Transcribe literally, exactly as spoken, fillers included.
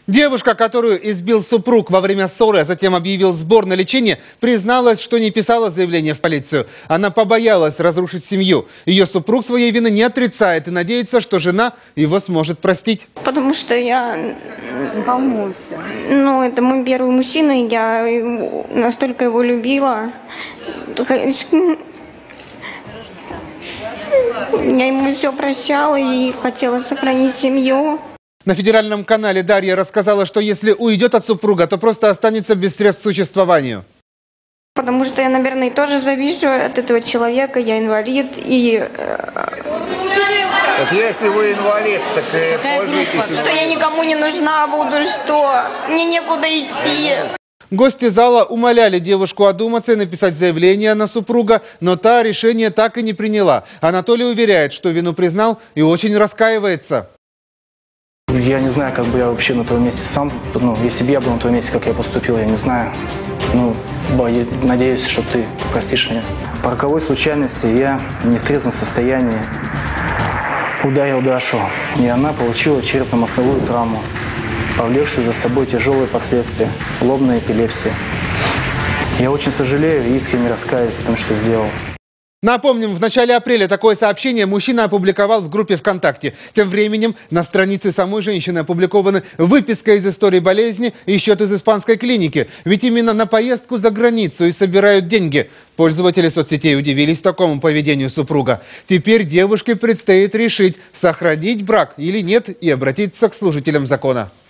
Девушка, которую избил супруг во время ссоры, а затем объявил сбор на лечение, призналась, что не писала заявление в полицию. Она побоялась разрушить семью. Ее супруг своей вины не отрицает и надеется, что жена его сможет простить. Потому что я... Не волнуйся. Ну, это мой первый мужчина, и я его, настолько его любила. Я ему все прощала и хотела сохранить семью. На федеральном канале Дарья рассказала, что если уйдет от супруга, то просто останется без средств к существованию. Потому что я, наверное, тоже завишу от этого человека, я инвалид. И... Так если вы инвалид, так и пользуйтесь. Что я никому не нужна буду, что мне некуда идти. Гости зала умоляли девушку одуматься и написать заявление на супруга, но та решение так и не приняла. Анатолий уверяет, что вину признал и очень раскаивается. Я не знаю, как бы я вообще на твоем месте сам, ну, если бы я был на твоем месте, как я поступил, я не знаю. Ну, надеюсь, что ты простишь меня. По роковой случайности я не в трезвом состоянии ударил Дашу, и она получила черепно-мозговую травму, повлекшую за собой тяжелые последствия, лобная эпилепсия. Я очень сожалею и искренне раскаиваюсь в том, что сделал. Напомним, в начале апреля такое сообщение мужчина опубликовал в группе ВКонтакте. Тем временем на странице самой женщины опубликованы выписка из истории болезни и счет из испанской клиники. Ведь именно на поездку за границу и собирают деньги. Пользователи соцсетей удивились такому поведению супруга. Теперь девушке предстоит решить, сохранить брак или нет, и обратиться к служителям закона.